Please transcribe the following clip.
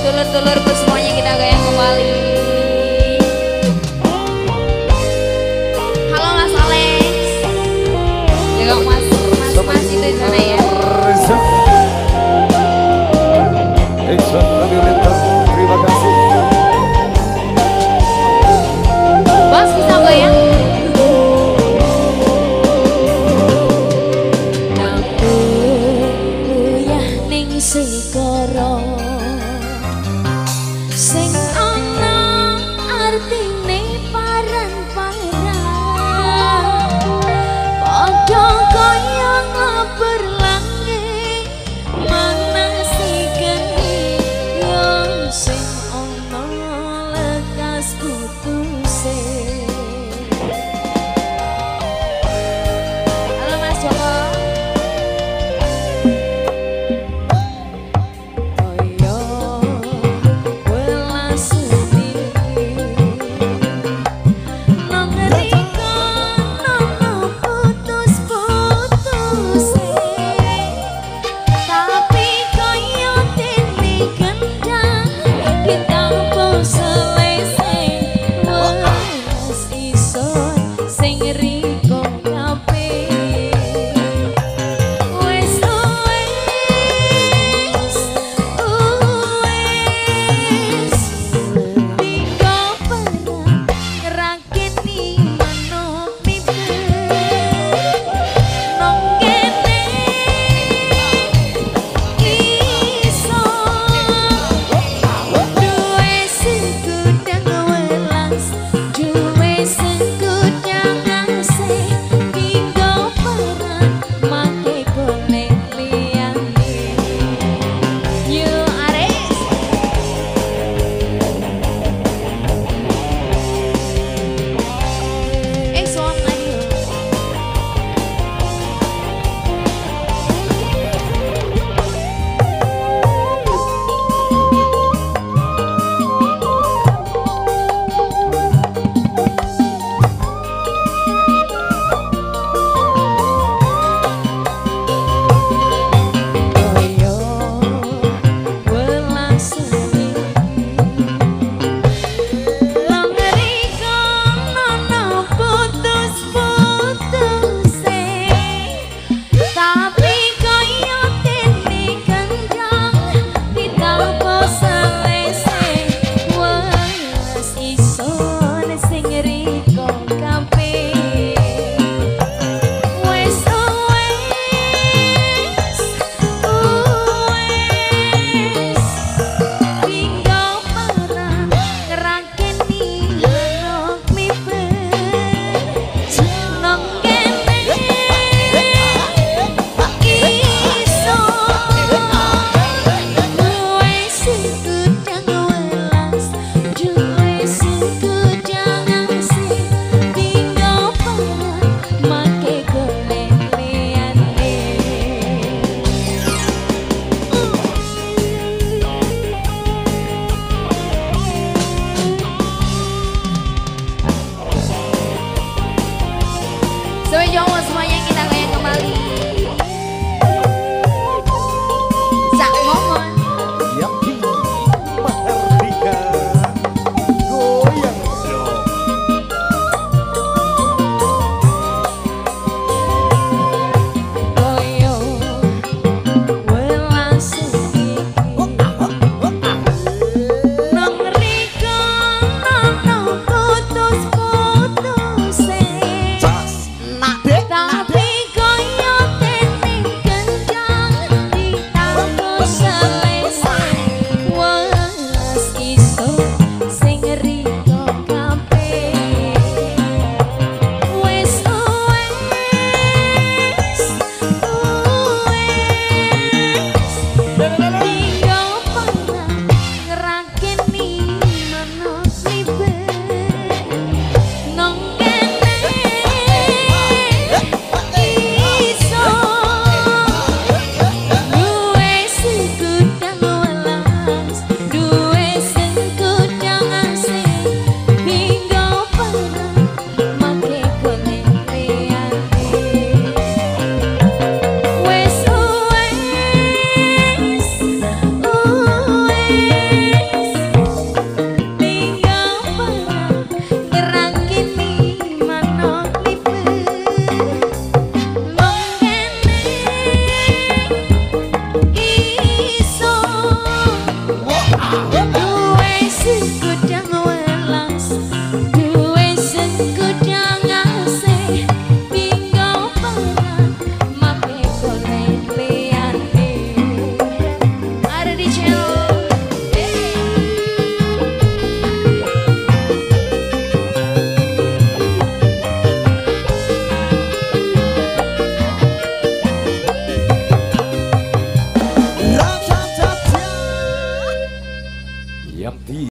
Dulur-dulurku semuanya kita goyang kembali. Halo Mas Alex. Jaga Mas itu di sana ya. Terima kasih. Bos bisa goyang? Uyah ning segara sing ana artine paran-paran padha kaya ngabur langit manasiken yo sing ana lekas putuse. Halo Mas Joko. Sampai jumpa semuanya kita goyang kembali. Sak ngomong. Yakin Mahardika goyang dong. Koyo welas iki nang riko nono putus-putuse. Tapi koyo tening kencang ditanggo selesai welas iso sing riko kabeh wis tinggo panah ngerakeni manut libe nang kene yang di